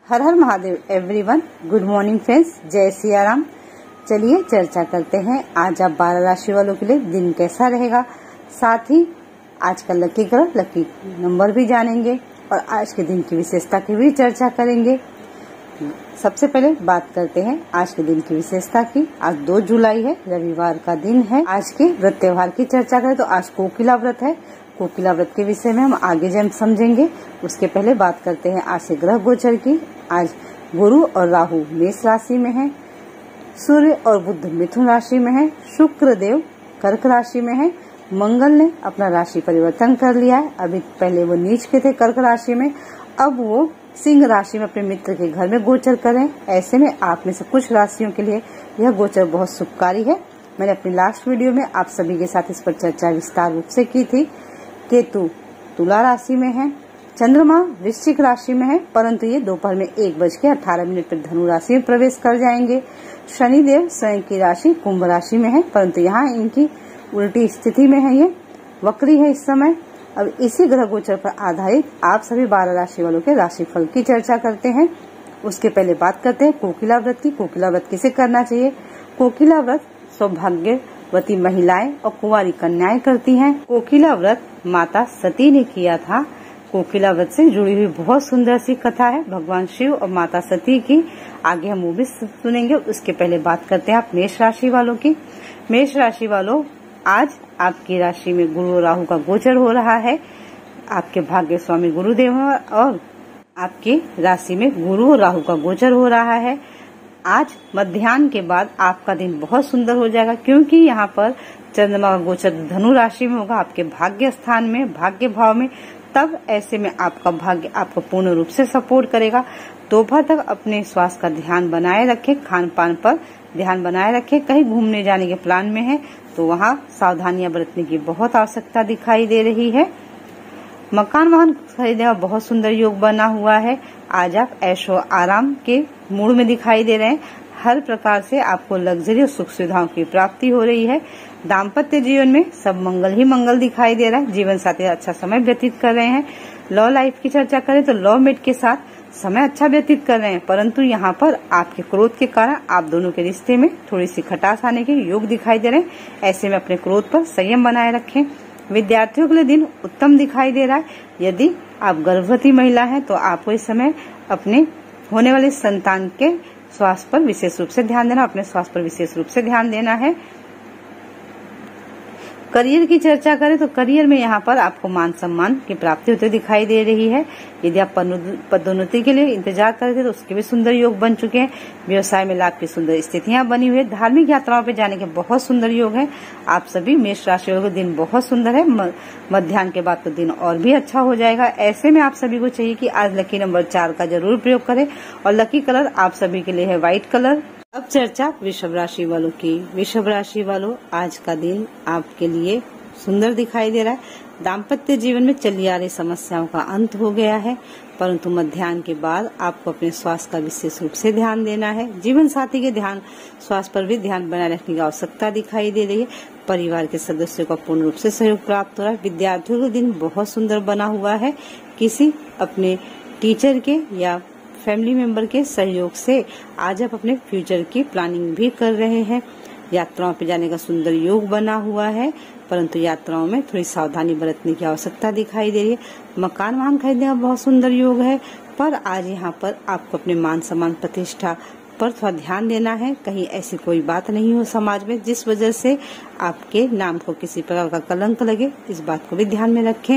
हर हर Mahadev everyone. Good morning friends, जय सिया राम। चलिए चर्चा करते हैं आज आप 12 राशि वालों के लिए दिन कैसा रहेगा। साथ ही आज का लकी ग्रह लकी नंबर भी जानेंगे और आज के दिन की विशेषता की भी चर्चा करेंगे। सबसे पहले बात करते हैं आज के दिन की विशेषता की। आज 2 जुलाई है, रविवार का दिन है। आज के व्रत त्योहार की चर्चा करें तो आज कोकिला व्रत है। कोकिला व्रत के विषय में हम आगे जब समझेंगे। उसके पहले बात करते हैं आज से ग्रह गोचर की। आज गुरु और राहु मेष राशि में है, सूर्य और बुध मिथुन राशि में है, शुक्र देव कर्क राशि में है, मंगल ने अपना राशि परिवर्तन कर लिया है। अभी पहले वो नीच के थे कर्क राशि में, अब वो सिंह राशि में अपने मित्र के घर में गोचर करें। ऐसे में आप में से कुछ राशियों के लिए यह गोचर बहुत शुभकारी है। मैंने अपनी लास्ट वीडियो में आप सभी के साथ इस पर चर्चा विस्तार रूप से की थी। केतु तुला राशि में है, चंद्रमा वृश्चिक राशि में है, परंतु ये दोपहर में 1:18 पर धनु राशि में प्रवेश कर जाएंगे। शनिदेव स्वयं की राशि कुंभ राशि में है, परंतु यहाँ इनकी उल्टी स्थिति में है, ये वक्री है इस समय। अब इसी ग्रह गोचर पर आधारित आप सभी 12 राशि वालों के राशिफल की चर्चा करते हैं। उसके पहले बात करते हैं कोकिला व्रत की। कोकिला व्रत किसे करना चाहिए? कोकिला व्रत सौभाग्यवती महिलाएं और कुंवारी कन्याएं करती हैं। कोकिला व्रत माता सती ने किया था। कोकिला व्रत से जुड़ी हुई बहुत सुंदर सी कथा है भगवान शिव और माता सती की। आगे हम वो भी सुनेंगे। उसके पहले बात करते हैं आप मेष राशि वालों की। मेष राशि वालों, आज आपकी राशि में गुरु और राहु का गोचर हो रहा है। आपके भाग्य स्वामी गुरुदेव हैं और आपकी राशि में गुरु और राहु का गोचर हो रहा है। आज मध्याह्न के बाद आपका दिन बहुत सुंदर हो जाएगा, क्योंकि यहाँ पर चंद्रमा का गोचर धनु राशि में होगा, आपके भाग्य स्थान में, भाग्य भाव में। तब ऐसे में आपका भाग्य आपको पूर्ण रूप से सपोर्ट करेगा। दोपहर तक अपने स्वास्थ्य का ध्यान बनाए रखें, खान पान पर ध्यान बनाए रखें। कहीं घूमने जाने के प्लान में है तो वहाँ सावधानियां बरतने की बहुत आवश्यकता दिखाई दे रही है। मकान वाहन खरीदने का बहुत सुंदर योग बना हुआ है। आज आप ऐशो आराम के मूड में दिखाई दे रहे हैं। हर प्रकार से आपको लग्जरी और सुख सुविधाओं की प्राप्ति हो रही है। दाम्पत्य जीवन में सब मंगल ही मंगल दिखाई दे रहा है। जीवन साथी अच्छा समय व्यतीत कर रहे हैं। लव लाइफ की चर्चा करें तो लव मेट के साथ समय अच्छा व्यतीत कर रहे हैं, परंतु यहाँ पर आपके क्रोध के कारण आप दोनों के रिश्ते में थोड़ी सी खटास आने के योग दिखाई दे रहे हैं। ऐसे में अपने क्रोध पर संयम बनाए रखें। विद्यार्थियों के लिए दिन उत्तम दिखाई दे रहा है। यदि आप गर्भवती महिला हैं तो आपको इस समय अपने होने वाले संतान के स्वास्थ्य पर विशेष रूप से ध्यान देना, अपने स्वास्थ्य पर विशेष रूप से ध्यान देना है। करियर की चर्चा करें तो करियर में यहाँ पर आपको मान सम्मान की प्राप्ति होती दिखाई दे रही है। यदि आप पदोन्नति के लिए इंतजार कर रहे थे तो उसके भी सुंदर योग बन चुके हैं। व्यवसाय में लाभ की सुंदर स्थितियां बनी हुई है। धार्मिक यात्राओं पे जाने के बहुत सुंदर योग है। आप सभी मेष राशि वालों का दिन बहुत सुंदर है। मध्याह्न के बाद तो दिन और भी अच्छा हो जाएगा। ऐसे में आप सभी को चाहिए कि आज लकी नंबर 4 का जरूर प्रयोग करें और लकी कलर आप सभी के लिए है व्हाइट कलर। अब चर्चा वृषभ राशि वालों की। वृषभ राशि वालों, आज का दिन आपके लिए सुंदर दिखाई दे रहा है। दाम्पत्य जीवन में चली आ रही समस्याओं का अंत हो गया है, परंतु मध्याह्न के बाद आपको अपने स्वास्थ्य का विशेष रूप से ध्यान देना है। जीवन साथी के स्वास्थ्य पर भी ध्यान बनाए रखने की आवश्यकता दिखाई दे रही है। परिवार के सदस्यों का पूर्ण रूप से सहयोग प्राप्त हो रहा है। विद्यार्थियों का दिन बहुत सुंदर बना हुआ है। किसी अपने टीचर के या फैमिली मेंबर के सहयोग से आज आप अपने फ्यूचर की प्लानिंग भी कर रहे हैं। यात्राओं पे जाने का सुंदर योग बना हुआ है, परंतु यात्राओं में थोड़ी सावधानी बरतने की आवश्यकता दिखाई दे रही है। मकान वाहन खरीदने का बहुत सुंदर योग है, पर आज यहाँ पर आपको अपने मान सम्मान प्रतिष्ठा पर थोड़ा ध्यान देना है। कहीं ऐसी कोई बात नहीं हो समाज में जिस वजह से आपके नाम को किसी प्रकार का कलंक लगे, इस बात को भी ध्यान में रखें।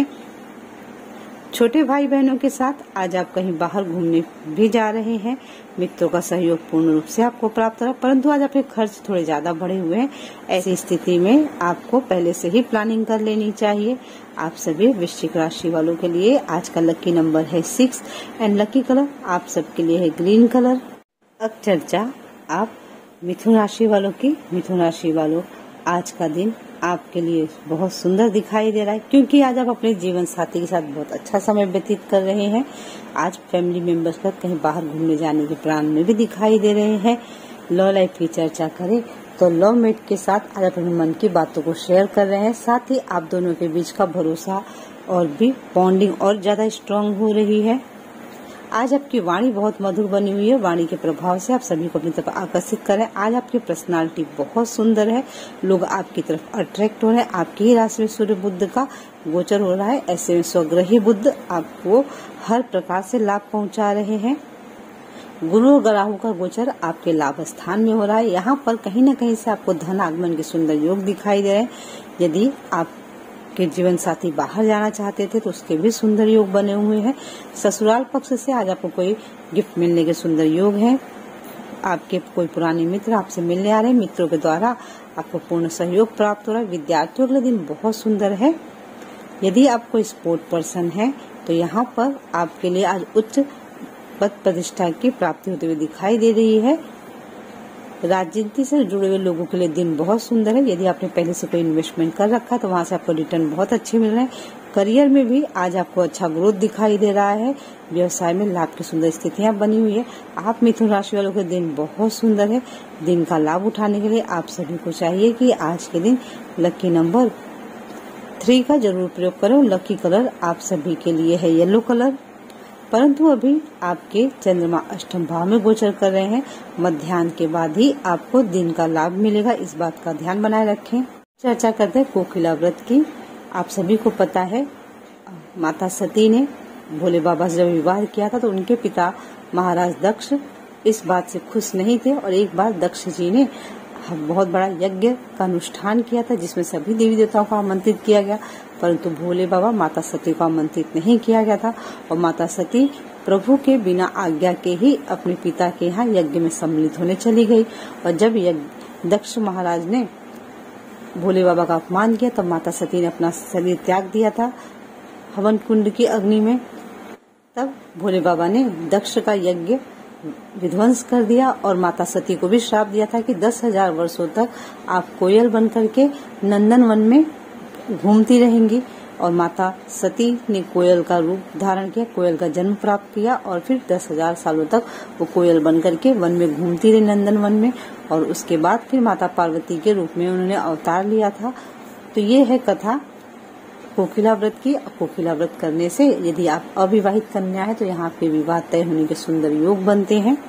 छोटे भाई बहनों के साथ आज आप कहीं बाहर घूमने भी जा रहे हैं। मित्रों का सहयोग पूर्ण रूप से आपको प्राप्त रहा, परंतु आज आपके खर्च थोड़े ज्यादा बढ़े हुए हैं। ऐसी स्थिति में आपको पहले से ही प्लानिंग कर लेनी चाहिए। आप सभी वृश्चिक राशि वालों के लिए आज का लकी नंबर है 6 एंड लकी कलर आप सबके लिए है ग्रीन कलर। अब चर्चा आप मिथुन राशि वालों की। मिथुन राशि वालों, आज का दिन आपके लिए बहुत सुंदर दिखाई दे रहा है, क्योंकि आज आप अपने जीवन साथी के साथ बहुत अच्छा समय व्यतीत कर रहे हैं। आज फैमिली मेंबर्स का कहीं बाहर घूमने जाने के प्लान में भी दिखाई दे रहे हैं। लव लाइफ की चर्चा करें तो लव मेट के साथ आज अपने मन की बातों को शेयर कर रहे हैं। साथ ही आप दोनों के बीच का भरोसा और भी बॉन्डिंग और ज्यादा स्ट्रांग हो रही है। आज आपकी वाणी बहुत मधुर बनी हुई है। वाणी के प्रभाव से आप सभी को अपनी तरफ आकर्षित करें। आज आपकी पर्सनालिटी बहुत सुंदर है। लोग आपकी तरफ अट्रैक्ट हो रहे हैं। आपकी ही राशि में सूर्य बुध का गोचर हो रहा है। ऐसे में स्वग्रही बुध आपको हर प्रकार से लाभ पहुंचा रहे हैं। गुरु और राहु का गोचर आपके लाभ स्थान में हो रहा है। यहाँ पर कहीं न कहीं से आपको धन आगमन के सुंदर योग दिखाई दे रहे हैं। यदि आप के जीवन साथी बाहर जाना चाहते थे तो उसके भी सुंदर योग बने हुए हैं। ससुराल पक्ष से आज आपको कोई गिफ्ट मिलने के सुंदर योग हैं। आपके कोई पुराने मित्र आपसे मिलने आ रहे हैं। मित्रों के द्वारा आपको पूर्ण सहयोग प्राप्त हो रहा है। विद्यार्थियों के लिए दिन बहुत सुंदर है। यदि आप कोई स्पोर्ट पर्सन है तो यहाँ पर आपके लिए आज उच्च पद प्रतिष्ठा की प्राप्ति होते हुए दिखाई दे रही है। राजनीति से जुड़े हुए लोगों के लिए दिन बहुत सुंदर है। यदि आपने पहले से कोई इन्वेस्टमेंट कर रखा है तो वहां से आपको रिटर्न बहुत अच्छे मिल रहे हैं। करियर में भी आज आपको अच्छा ग्रोथ दिखाई दे रहा है। व्यवसाय में लाभ की सुंदर स्थितियां बनी हुई है। आप मिथुन राशि वालों के दिन बहुत सुंदर है। दिन का लाभ उठाने के लिए आप सभी को चाहिए कि आज के दिन लकी नंबर 3 का जरूर प्रयोग करें। लकी कलर आप सभी के लिए है येलो कलर। परंतु अभी आपके चंद्रमा अष्टम भाव में गोचर कर रहे हैं। मध्याह्न के बाद ही आपको दिन का लाभ मिलेगा। इस बात का ध्यान बनाए रखें। चर्चा करते हैं कोकिला व्रत की। आप सभी को पता है माता सती ने भोले बाबा से जब विवाह किया था तो उनके पिता महाराज दक्ष इस बात से खुश नहीं थे और एक बार दक्ष जी ने बहुत बड़ा यज्ञ का अनुष्ठान किया था जिसमें सभी देवी देवताओं को आमंत्रित किया गया, परंतु भोले बाबा माता सती को आमंत्रित नहीं किया गया था और माता सती प्रभु के बिना आज्ञा के ही अपने पिता के यहाँ यज्ञ में सम्मिलित होने चली गई। और जब दक्ष महाराज ने भोले बाबा का अपमान किया तब माता सती ने अपना शरीर त्याग दिया था हवन कुंड की अग्नि में। तब भोले बाबा ने दक्ष का यज्ञ विध्वंस कर दिया और माता सती को भी श्राप दिया था कि 10,000 वर्षों तक आप कोयल बनकर के नंदन वन में घूमती रहेंगी। और माता सती ने कोयल का रूप धारण किया, कोयल का जन्म प्राप्त किया और फिर 10,000 सालों तक वो कोयल बनकर के वन में घूमती रही नंदन वन में। और उसके बाद फिर माता पार्वती के रूप में उन्होंने अवतार लिया था। तो ये है कथा कोकिला व्रत की। कोकिला व्रत करने से यदि आप अविवाहित कन्या है तो यहाँ आपके विवाह तय होने के सुंदर योग बनते हैं।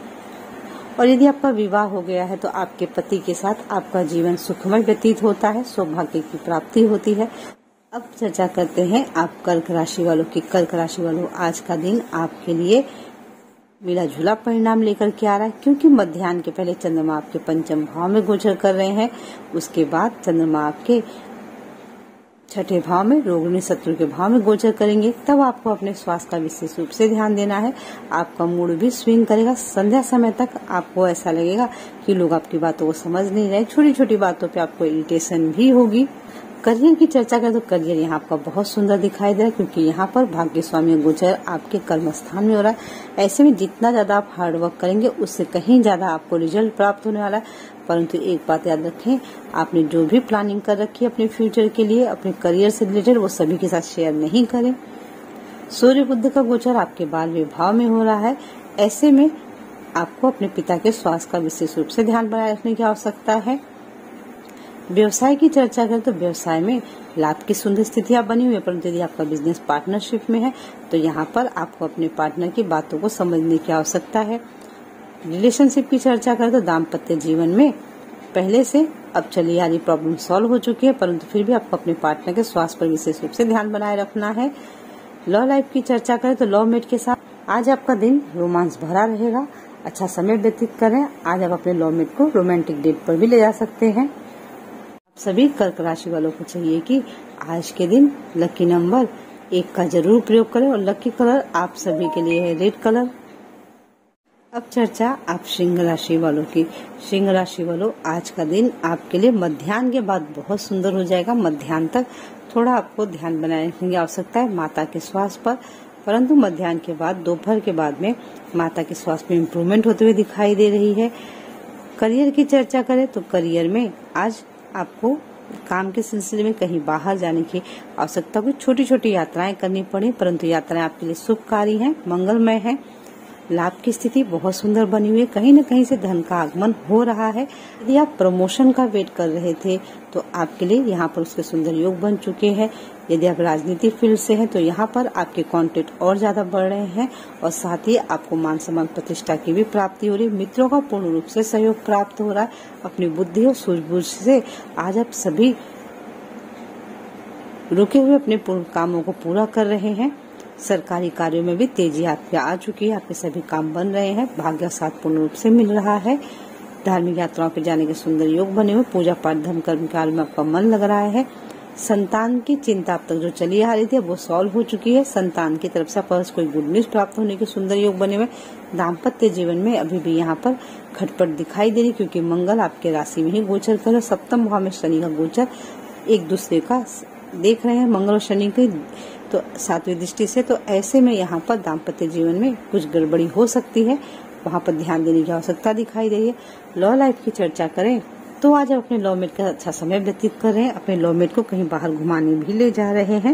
और यदि आपका विवाह हो गया है तो आपके पति के साथ आपका जीवन सुखमय व्यतीत होता है, सौभाग्य की प्राप्ति होती है। अब चर्चा करते हैं आप कर्क राशि वालों की। कर्क राशि वालों, आज का दिन आपके लिए मिला जुला परिणाम लेकर के आ रहा है, क्योंकि मध्याह्न के पहले चंद्रमा आपके पंचम भाव में गोचर कर रहे हैं। उसके बाद चंद्रमा आपके छठे भाव में रोगिणी शत्रु के भाव में गोचर करेंगे। तब आपको अपने स्वास्थ्य का विशेष रूप से ध्यान देना है। आपका मूड भी स्विंग करेगा। संध्या समय तक आपको ऐसा लगेगा कि लोग आपकी बातों को समझ नहीं रहे। छोटी छोटी बातों पे आपको इरिटेशन भी होगी। करियर की चर्चा करें तो करियर यहाँ आपका बहुत सुंदर दिखाई दे रहा है, क्योंकि यहाँ पर भाग्य स्वामी गोचर आपके कर्म स्थान में हो रहा है। ऐसे में जितना ज्यादा आप हार्डवर्क करेंगे उससे कहीं ज्यादा आपको रिजल्ट प्राप्त होने वाला है। परंतु एक बात याद रखें, आपने जो भी प्लानिंग कर रखी है अपने फ्यूचर के लिए, अपने करियर से रिलेटेड, वो सभी के साथ शेयर नहीं करें। सूर्य बुध का गोचर आपके 12वें भाव में हो रहा है। ऐसे में आपको अपने पिता के स्वास्थ्य का विशेष रूप से ध्यान बनाए रखने की आवश्यकता है। व्यवसाय की चर्चा करें तो व्यवसाय में लाभ की सुंदर स्थितियां बनी हुई है, परंतु यदि आपका बिजनेस पार्टनरशिप में है तो यहाँ पर आपको अपने पार्टनर की बातों को समझने की आवश्यकता है। रिलेशनशिप की चर्चा करें तो दाम्पत्य जीवन में पहले से अब चली आ रही प्रॉब्लम सॉल्व हो चुकी है, परंतु फिर भी आपको अपने पार्टनर के स्वास्थ्य पर विशेष रूप से ध्यान बनाए रखना है। लव लाइफ की चर्चा करें तो लव मेट के साथ आज आपका दिन रोमांस भरा रहेगा। अच्छा समय व्यतीत करें। आज आप अपने लव मेट को रोमांटिक डेट पर भी ले जा सकते हैं। सभी कर्क राशि वालों को चाहिए कि आज के दिन लकी नंबर 1 का जरूर प्रयोग करें और लकी कलर आप सभी के लिए है रेड कलर। अब चर्चा आप सिंह राशि वालों की। सिंह राशि वालों, आज का दिन आपके लिए मध्याह्न के बाद बहुत सुंदर हो जाएगा। मध्याह्न तक थोड़ा आपको ध्यान बनाए रखने की आवश्यकता है माता के स्वास्थ्य पर, परंतु मध्याह्न के बाद दोपहर के बाद में माता के स्वास्थ्य में इम्प्रूवमेंट होते हुए दिखाई दे रही है। करियर की चर्चा करें तो करियर में आज आपको काम के सिलसिले में कहीं बाहर जाने की आवश्यकता को छोटी छोटी यात्राएं करनी पड़ी, परंतु यात्राएं आपके लिए शुभकारी हैं, मंगलमय हैं। लाभ की स्थिति बहुत सुंदर बनी हुई है। कहीं न कहीं से धन का आगमन हो रहा है। यदि आप प्रमोशन का वेट कर रहे थे तो आपके लिए यहाँ पर उसके सुंदर योग बन चुके हैं। यदि आप राजनीतिक फील्ड से हैं तो यहाँ पर आपके कॉन्टेक्ट और ज्यादा बढ़ रहे हैं और साथ ही आपको मान सम्मान प्रतिष्ठा की भी प्राप्ति हो रही है। मित्रों का पूर्ण रूप से सहयोग प्राप्त हो रहा है। अपनी बुद्धि और सूझबूझ से आज आप सभी रुके हुए अपने कामों को पूरा कर रहे हैं। सरकारी कार्यों में भी तेजी आपके आ चुकी है। आपके सभी काम बन रहे हैं। भाग्य साथ पूर्ण रूप से मिल रहा है। धार्मिक यात्राओं पर जाने के सुंदर योग बने हुए। पूजा पाठ धर्म कर्म कार्य में आपका मन लग रहा है। संतान की चिंता अब तक जो चली आ रही थी वो सॉल्व हो चुकी है। संतान की तरफ से आपको कोई गुड न्यूज प्राप्त होने के सुंदर योग बने हुए। दाम्पत्य जीवन में अभी भी यहाँ पर खटपट दिखाई दे रही, क्योंकि मंगल आपके राशि में ही गोचर कर रहे। सप्तम भाव में शनि का गोचर एक दूसरे का देख रहे हैं, मंगल और शनि की तो सातवीं दृष्टि से। तो ऐसे में यहाँ पर दाम्पत्य जीवन में कुछ गड़बड़ी हो सकती है, वहाँ पर ध्यान देने की आवश्यकता दिखाई दे रही है। लव लाइफ की चर्चा करें तो आज आप अपने लवमेट का अच्छा समय व्यतीत कर रहे हैं। अपने लवमेट को कहीं बाहर घुमाने भी ले जा रहे हैं।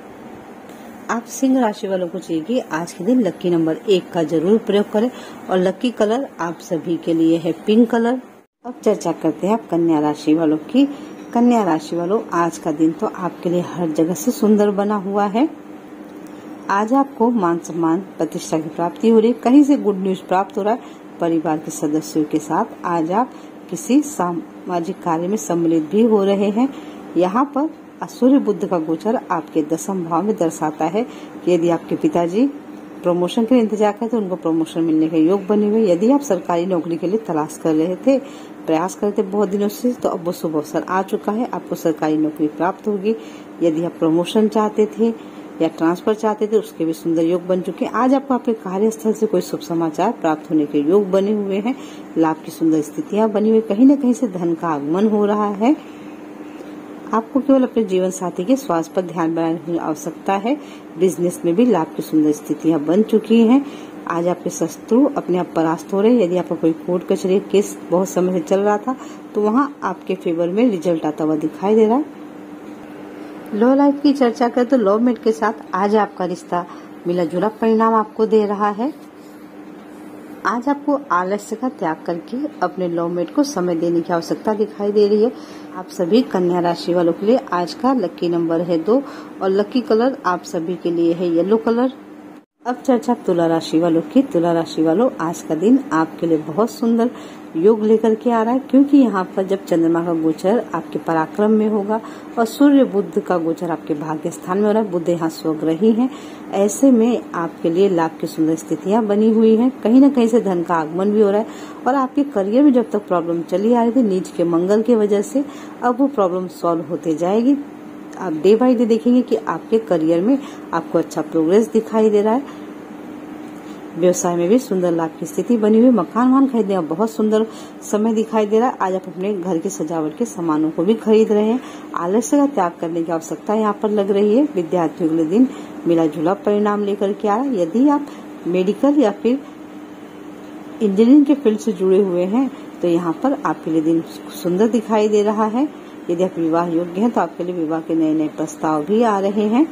आप सिंह राशि वालों को चाहिए कि आज के दिन लकी नंबर 1 का जरूर प्रयोग करें और लकी कलर आप सभी के लिए है पिंक कलर। अब चर्चा करते हैं आप कन्या राशि वालों की। कन्या राशि वालों, आज का दिन तो आपके लिए हर जगह से सुंदर बना हुआ है। आज आपको मान सम्मान प्रतिष्ठा की प्राप्ति हो रही है। कहीं से गुड न्यूज प्राप्त हो रहा है। परिवार के सदस्यों के साथ आज आप किसी सामाजिक कार्य में सम्मिलित भी हो रहे हैं। यहाँ पर सूर्य बुध का गोचर आपके 10वें भाव में दर्शाता है कि यदि आपके पिताजी प्रमोशन के लिए इंतजार करते तो उनको प्रमोशन मिलने के योग बने हुए। यदि आप सरकारी नौकरी के लिए तलाश कर रहे थे, प्रयास करते बहुत दिनों से, तो अब वो शुभ अवसर आ चुका है। आपको सरकारी नौकरी प्राप्त होगी। यदि आप प्रमोशन चाहते थे या ट्रांसफर चाहते थे, उसके भी सुंदर योग बन चुके हैं। आज आपको अपने कार्यस्थल से कोई शुभ समाचार प्राप्त होने के योग बने हुए हैं। लाभ की सुंदर स्थितियां बनी हुई। कहीं न कहीं से धन का आगमन हो रहा है। आपको केवल अपने जीवन साथी के स्वास्थ्य पर ध्यान बनाने की आवश्यकता है। बिजनेस में भी लाभ की सुंदर स्थितियां बन चुकी हैं। आज आपके शत्रु अपने आप परास्त हो रहे हैं। यदि आपका कोई कोर्ट कचहरी केस बहुत समय से चल रहा था तो वहाँ आपके फेवर में रिजल्ट आता हुआ दिखाई दे रहा है। लव लाइफ की चर्चा करें तो लव मेट के साथ आज आपका रिश्ता मिला जुला परिणाम आपको दे रहा है। आज आपको आलस्य का त्याग करके अपने लव मेट को समय देने की आवश्यकता दिखाई दे रही है। आप सभी कन्या राशि वालों के लिए आज का लकी नंबर है 2 और लकी कलर आप सभी के लिए है येलो कलर। अब चर्चा तुला राशि वालों की। तुला राशि वालों, आज का दिन आपके लिए बहुत सुंदर योग लेकर के आ रहा है, क्योंकि यहाँ पर जब चंद्रमा का गोचर आपके पराक्रम में होगा और सूर्य बुध का गोचर आपके भाग्य स्थान में हो रहा है। बुध यहाँ स्वग्रही हैं। ऐसे में आपके लिए लाभ की सुंदर स्थितियां बनी हुई हैं। कहीं न कहीं से धन का आगमन भी हो रहा है और आपके करियर में जब तक प्रॉब्लम चली आ रही थी नीच के मंगल की वजह से, अब वो प्रॉब्लम सॉल्व होते जाएगी। आप डे बाय डे देखेंगे कि आपके करियर में आपको अच्छा प्रोग्रेस दिखाई दे रहा है। व्यवसाय में भी सुंदर लाभ की स्थिति बनी हुई। मकान वाहन खरीदने का बहुत सुंदर समय दिखाई दे रहा है। आज आप अपने घर की सजावट के सामानों को भी खरीद रहे हैं। आलस्य का त्याग करने की आवश्यकता यहाँ पर लग रही है। विद्यार्थियों के लिए दिन मिला जुला परिणाम लेकर के आ रहा है। यदि आप मेडिकल या फिर इंजीनियरिंग के फील्ड से जुड़े हुए हैं तो यहाँ पर आपके लिए दिन सुंदर दिखाई दे रहा है। यदि आप विवाह योग्य हैं तो आपके लिए विवाह के नए नए प्रस्ताव भी आ रहे हैं।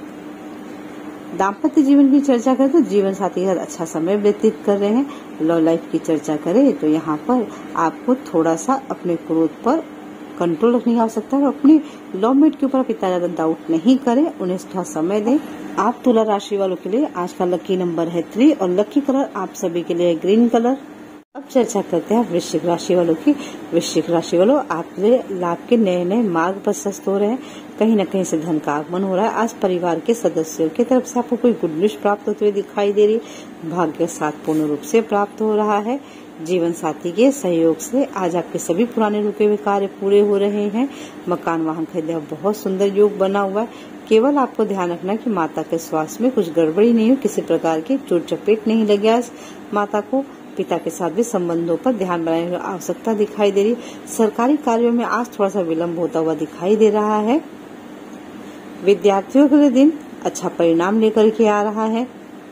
दाम्पत्य जीवन की चर्चा करें तो जीवन साथी के साथ अच्छा समय व्यतीत कर रहे हैं। लव लाइफ की चर्चा करें तो यहाँ पर आपको थोड़ा सा अपने क्रोध पर कंट्रोल रखने की आवश्यकता है और अपने लव मेट के ऊपर आप इतना ज्यादा डाउट नहीं करें, उन्हें थोड़ा समय दें। आप तुला राशि वालों के लिए आज का लकी नंबर है 3 और लकी कलर आप सभी के लिए ग्रीन कलर। अब चर्चा करते हैं वृश्चिक राशि वालों की। वृश्चिक राशि वालों, आपके लाभ के नए नए मार्ग प्रशस्त हो रहे हैं। कहीं न कहीं से धन का आगमन हो रहा है। आज परिवार के सदस्यों की तरफ से आपको कोई गुड न्यूज प्राप्त होते हुए दिखाई दे रही है। भाग्य साथ पूर्ण रूप से प्राप्त हो रहा है। जीवन साथी के सहयोग से आज आपके सभी पुराने रुके हुए कार्य पूरे हो रहे हैं। मकान वाहन खरीदने का बहुत सुंदर योग बना हुआ है। केवल आपको ध्यान रखना कि माता के स्वास्थ्य में कुछ गड़बड़ी नहीं हो, किसी प्रकार की चोट चपेट नहीं लगे आज माता को। पिता के साथ भी संबंधों पर ध्यान बनाने की आवश्यकता दिखाई दे रही। सरकारी कार्यों में आज थोड़ा सा विलंब होता हुआ दिखाई दे रहा है। विद्यार्थियों के लिए दिन अच्छा परिणाम लेकर के आ रहा है।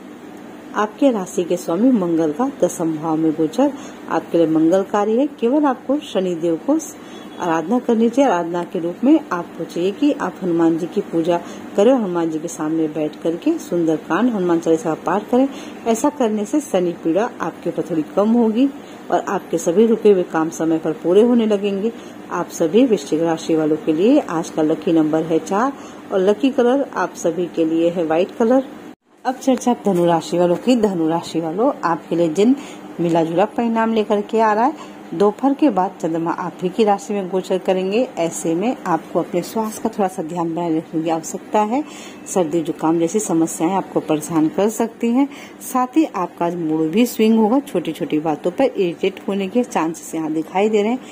आपके राशि के स्वामी मंगल का 10वें भाव में गोचर आपके लिए मंगलकारी है। केवल आपको शनिदेव को आराधना करनी चाहिए। आराधना के रूप में आपको चाहिए कि आप हनुमान जी की पूजा करें, हनुमान जी के सामने बैठ करके सुंदरकांड हनुमान चालीसा का पाठ करें। ऐसा करने से शनि पीड़ा आपके ऊपर थोड़ी कम होगी और आपके सभी रुके हुए काम समय पर पूरे होने लगेंगे। आप सभी वृश्चिक राशि वालों के लिए आज का लकी नंबर है 4 और लकी कलर आप सभी के लिए है व्हाइट कलर। अब चर्चा धनु राशि वालों की। धनु राशि वालों, आपके लिए दिन मिला जुला परिणाम लेकर के आ रहा है। दोपहर के बाद चंद्रमा आप ही की राशि में गोचर करेंगे। ऐसे में आपको अपने स्वास्थ्य का थोड़ा सा ध्यान बनाए रखने की आवश्यकता है। सर्दी जुकाम जैसी समस्याएं आपको परेशान कर सकती हैं। साथ ही आपका मूड भी स्विंग होगा। छोटी छोटी बातों पर इरिटेट होने के चांसेस यहाँ दिखाई दे रहे हैं।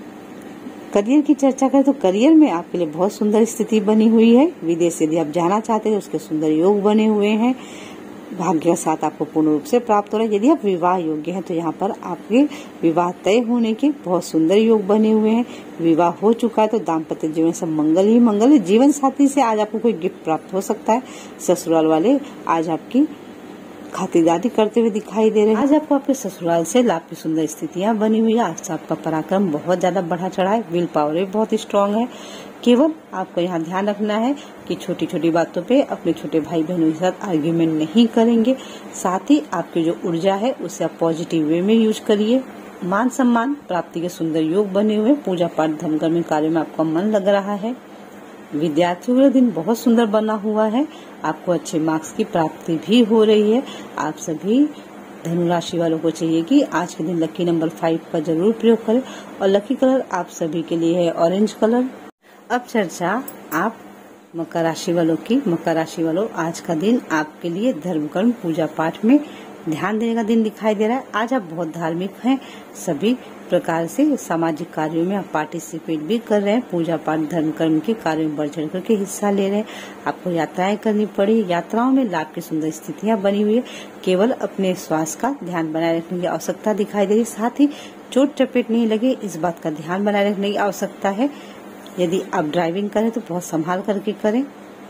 करियर की चर्चा करें तो करियर में आपके लिए बहुत सुंदर स्थिति बनी हुई है। विदेश यदि आप जाना चाहते हैं उसके सुंदर योग बने हुए हैं। भाग्य का साथ आपको पूर्ण रूप से प्राप्त हो रहा है। यदि आप विवाह योग्य हैं तो यहाँ पर आपके विवाह तय होने के बहुत सुंदर योग बने हुए हैं। विवाह हो चुका है तो दाम्पत्य जीवन सब मंगल ही मंगल है। जीवन साथी से आज आपको कोई गिफ्ट प्राप्त हो सकता है। ससुराल वाले आज आपकी खातिरदारी करते हुए दिखाई दे रहे हैं। आज आपको अपने ससुराल से लाभ की सुंदर स्थितियां बनी हुई है। आज आपका पराक्रम बहुत ज्यादा बढ़ा चढ़ा है। विल पावर भी बहुत स्ट्रांग है। केवल आपको यहाँ ध्यान रखना है कि छोटी छोटी बातों पे अपने छोटे भाई बहनों के साथ आर्ग्यूमेंट नहीं करेंगे। साथ ही आपकी जो ऊर्जा है उसे आप पॉजिटिव वे में यूज करिए। मान सम्मान प्राप्ति के सुंदर योग बने हुए। पूजा पाठ धर्म कर्म कार्य में आपका मन लग रहा है। विद्यार्थियों का दिन बहुत सुंदर बना हुआ है। आपको अच्छे मार्क्स की प्राप्ति भी हो रही है। आप सभी धनु राशि वालों को चाहिए कि आज के दिन लकी नंबर 5 का जरूर प्रयोग करें और लकी कलर आप सभी के लिए है ऑरेंज कलर। अब चर्चा आप मकर राशि वालों की। मकर राशि वालों, आज का दिन आपके लिए धर्म कर्म पूजा पाठ में ध्यान देने का दिन दिखाई दे रहा है। आज आप बहुत धार्मिक हैं। सभी प्रकार से सामाजिक कार्यों में आप पार्टिसिपेट भी कर रहे हैं। पूजा पाठ धर्म कर्म के कार्यों में बढ़ चढ़ करके हिस्सा ले रहे हैं। आपको यात्राएं करनी पड़ी। यात्राओं में लाभ की सुंदर स्थितियां बनी हुई है। केवल अपने स्वास्थ्य का ध्यान बनाए रखने की आवश्यकता दिखाई दे रही है। साथ ही चोट चपेट नहीं लगे इस बात का ध्यान बनाए रखने की आवश्यकता है। यदि आप ड्राइविंग करें तो बहुत संभाल करके करें।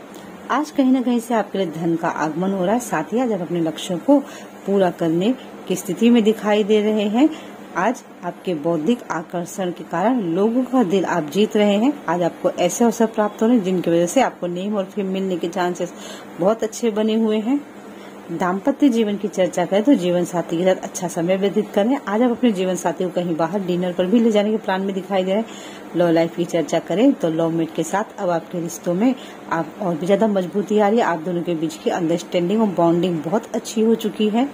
आज कहीं न कहीं से आपके लिए धन का आगमन हो रहा है। साथ ही आज आप अपने लक्ष्यों को पूरा करने की स्थिति में दिखाई दे रहे हैं। आज आपके बौद्धिक आकर्षण के कारण लोगों का दिल आप जीत रहे हैं। आज आपको ऐसे अवसर प्राप्त हो रहे हैं जिनकी वजह से आपको नेम और फेम मिलने के चांसेस बहुत अच्छे बने हुए हैं। दाम्पत्य जीवन की चर्चा करें तो जीवन साथी के साथ अच्छा समय व्यतीत करें। आज आप अपने जीवन साथी को कहीं बाहर डिनर पर भी ले जाने के प्लान में दिखाई दे रहे हैं। लव लाइफ की चर्चा करें तो लव मेट के साथ अब आपके रिश्तों में आप और भी ज्यादा मजबूती आ रही है। आप दोनों के बीच की अंडरस्टैंडिंग और बॉन्डिंग बहुत अच्छी हो चुकी है।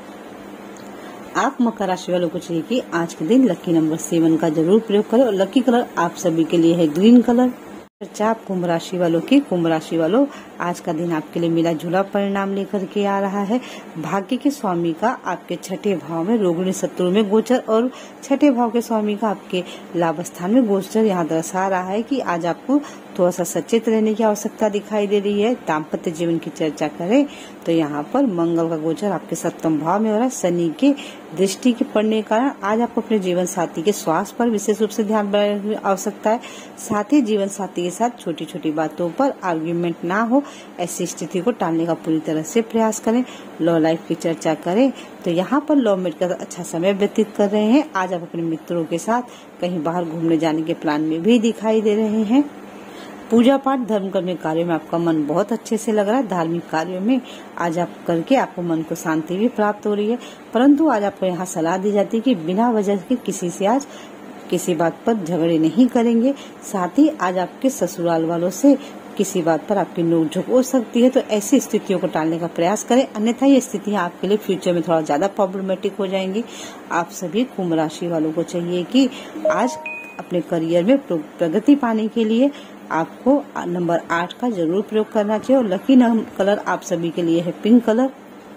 आप मकर राशि वालों को चाहिए कि आज के दिन लकी नंबर 7 का जरूर प्रयोग करें और लकी कलर आप सभी के लिए है ग्रीन कलर। चर्चा आप कुंभ राशि वालों की। कुंभ राशि वालों, आज का दिन आपके लिए मिला जुला परिणाम लेकर के आ रहा है। भाग्य के स्वामी का आपके छठे भाव में रोगिणी शत्रु में गोचर और छठे भाव के स्वामी का आपके लाभ स्थान में गोचर यहाँ दर्शा रहा है कि आज आपको थोड़ा सा सचेत रहने की आवश्यकता दिखाई दे रही है। दाम्पत्य जीवन की चर्चा करें तो यहाँ पर मंगल का गोचर आपके 7वें भाव में हो रहा है। शनि के दृष्टि के पड़ने के कारण आज आपको अपने जीवन साथी के स्वास्थ्य पर विशेष रूप से ध्यान बनाने की आवश्यकता है। साथ ही जीवन साथी के साथ छोटी छोटी बातों पर आर्ग्यूमेंट ना हो, ऐसी स्थिति को टालने का पूरी तरह से प्रयास करें। लव लाइफ की चर्चा करें तो यहाँ पर लव मेट का अच्छा समय व्यतीत कर रहे हैं। आज आप अपने मित्रों के साथ कहीं बाहर घूमने जाने के प्लान में भी दिखाई दे रहे हैं। पूजा पाठ धर्म कर्म कार्यों में आपका मन बहुत अच्छे से लग रहा है। धार्मिक कार्यों में आज आप करके आपको मन को शांति भी प्राप्त हो रही है। परंतु आज आपको यहाँ सलाह दी जाती है कि बिना वजह के किसी से आज किसी बात पर झगड़े नहीं करेंगे। साथ ही आज आपके ससुराल वालों से किसी बात पर आपकी नोकझोंक हो सकती है, तो ऐसी स्थितियों को टालने का प्रयास करें, अन्यथा ये स्थितियां आपके लिए फ्यूचर में थोड़ा ज्यादा प्रॉब्लमेटिक हो जाएंगी। आप सभी कुंभ राशि वालों को चाहिए कि आज अपने करियर में प्रगति पाने के लिए आपको नंबर 8 का जरूर प्रयोग करना चाहिए और लकी कलर आप सभी के लिए है पिंक कलर।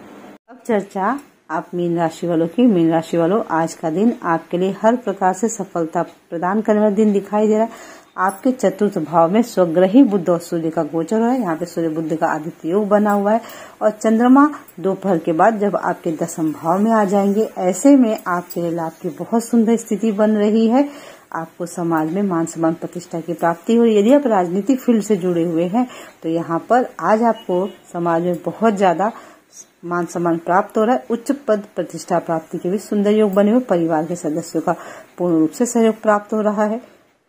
अब चर्चा आप मीन राशि वालों की। मीन राशि वालों, आज का दिन आपके लिए हर प्रकार से सफलता प्रदान करने वाला दिन दिखाई दे रहा है। आपके चतुर्थ भाव में स्वग्रही बुध और सूर्य का गोचर है। यहाँ पे सूर्य बुध का आदित्य योग बना हुआ है और चंद्रमा दोपहर के बाद जब आपके 10वें भाव में आ जाएंगे, ऐसे में आपके लिए लाभ की बहुत सुंदर स्थिति बन रही है। आपको समाज में मान सम्मान प्रतिष्ठा की प्राप्ति हो रही है। यदि आप राजनीतिक फील्ड से जुड़े हुए हैं तो यहाँ पर आज आपको समाज में बहुत ज्यादा मान सम्मान प्राप्त हो रहा है। उच्च पद प्रतिष्ठा प्राप्ति के भी सुंदर योग बने हुए। परिवार के सदस्यों का पूर्ण रूप से सहयोग प्राप्त हो रहा है।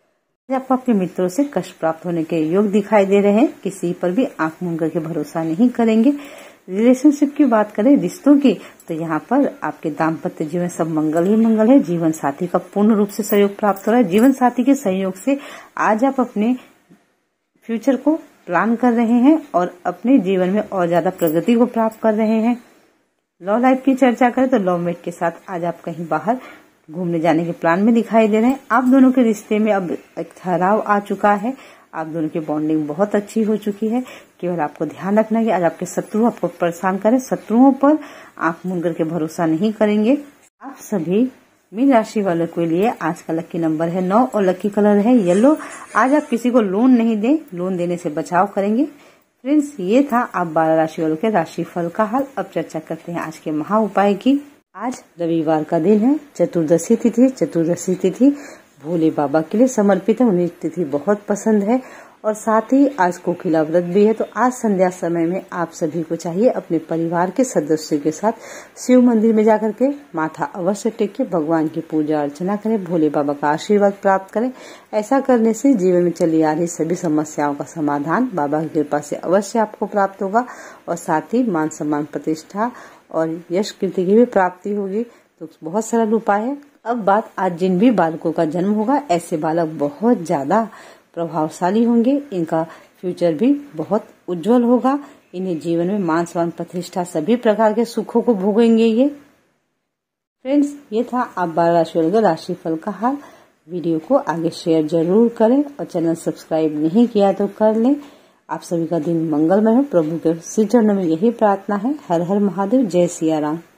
आपको आपके मित्रों से कष्ट प्राप्त होने के योग दिखाई दे रहे हैं। किसी पर भी आंख मूंद करके भरोसा नहीं करेंगे। रिलेशनशिप की बात करें, रिश्तों की, तो यहाँ पर आपके दाम्पत्य जीवन सब मंगल ही मंगल है। जीवन साथी का पूर्ण रूप से सहयोग प्राप्त हो रहा है। जीवन साथी के सहयोग से आज आप अपने फ्यूचर को प्लान कर रहे हैं और अपने जीवन में और ज्यादा प्रगति को प्राप्त कर रहे हैं। लव लाइफ की चर्चा करें तो लव मेट के साथ आज आप कहीं बाहर घूमने जाने के प्लान में दिखाई दे रहे हैं। आप दोनों के रिश्ते में अब एक ठहराव आ चुका है। आप दोनों की बॉन्डिंग बहुत अच्छी हो चुकी है। केवल आपको ध्यान रखना है कि आज आपके शत्रु आपको परेशान करें, शत्रुओं पर आंख मूंद करके भरोसा नहीं करेंगे। आप सभी मीन राशि वालों के लिए आज का लकी नंबर है 9 और लकी कलर है येलो। आज आप किसी को लोन नहीं दें, लोन देने से बचाव करेंगे। फ्रेंड्स, ये था आप 12 राशि वालों के राशि फल का हाल। अब चर्चा करते हैं आज के महा उपाय की। आज रविवार का दिन है, चतुर्दशी तिथि। चतुर्दशी तिथि भोले बाबा के लिए समर्पित है, उन्हें तिथि बहुत पसंद है। और साथ ही आज कोकिला व्रत भी है। तो आज संध्या समय में आप सभी को चाहिए अपने परिवार के सदस्यों के साथ शिव मंदिर में जाकर के माथा अवश्य टेक के भगवान की पूजा अर्चना करें, भोले बाबा का आशीर्वाद प्राप्त करें। ऐसा करने से जीवन में चली आ रही सभी समस्याओं का समाधान बाबा की कृपा से अवश्य आपको प्राप्त होगा। और साथ ही मान सम्मान, प्रतिष्ठा और यश कीर्ति की भी प्राप्ति होगी। तो बहुत सरल उपाय है। अब बात, आज जिन भी बालकों का जन्म होगा, ऐसे बालक बहुत ज्यादा प्रभावशाली होंगे। इनका फ्यूचर भी बहुत उज्जवल होगा। इन्हें जीवन में मान सम्मान, प्रतिष्ठा, सभी प्रकार के सुखों को भोगेंगे ये। फ्रेंड्स, ये था आप 12 राशि वालों के राशिफल का हाल। वीडियो को आगे शेयर जरूर करें और चैनल सब्सक्राइब नहीं किया तो कर लें। आप सभी का दिन मंगलमय हो। प्रभु के श्री चरणों में यही प्रार्थना है। हर हर महादेव, जय सिया राम।